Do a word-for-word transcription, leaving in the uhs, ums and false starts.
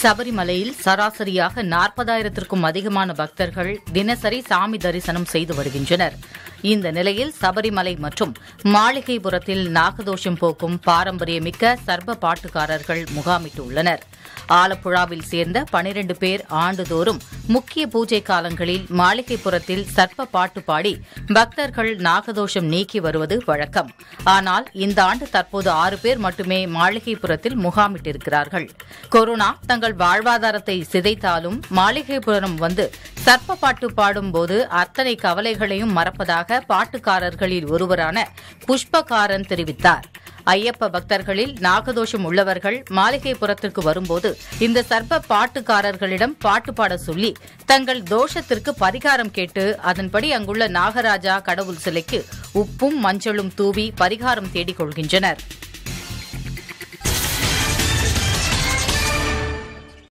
சபரிமலையில் சராசரியாக நாற்பதாயிரத்திற்கும் அதிகமான பக்தர்கள் தினசரி சாமி தரிசனம் செய்து வருகின்றனர். இந்த நிலையில் சபரிமலை மற்றும் மாளிகைபுரத்தில் நாகதோஷம் போக்கும் பாரம்பரியமிக்க சர்ப பாட்டுக்காரர்கள் முகாமிட்டுள்ளனர். ஆலப்புழாவில் சேர்ந்த பனிரண்டு பேர் ஆண்டுதோறும் முக்கிய பூஜை காலங்களில் மாளிகைபுரத்தில் சர்ப்ப பாட்டு பாடி பக்தர்கள் நாகதோஷம் நீக்கி வருவது வழக்கம். ஆனால் இந்த ஆண்டு தற்போது ஆறு பேர் மட்டுமே மாளிகைபுரத்தில் முகாமிட்டிருக்கிறார்கள். கொரோனா தங்கள் வாழ்வாதாரத்தை சிதைத்தாலும் மாளிகைபுரம் வந்து சர்ப்ப பாட்டு பாடும்போது அத்தனை கவலைகளையும் மறப்பதாக பாட்டுக்காரர்களில் ஒருவரான புஷ்பகாரன் தெரிவித்தார். ஐயப்ப பக்தர்களில் நாகதோஷம் உள்ளவர்கள் மாளிகைபுரத்திற்கு வரும்போது இந்த சர்ப்ப பாட்டுக்காரர்களிடம் பாட்டு பாட சொல்லி தங்கள் தோஷத்திற்கு பரிகாரம் கேட்டு அதன்படி அங்குள்ள நாகராஜா கடவுள் சிலைக்கு உப்பும் மஞ்சளும் தூவி பரிகாரம் தேடிக் கொள்கின்றனர்.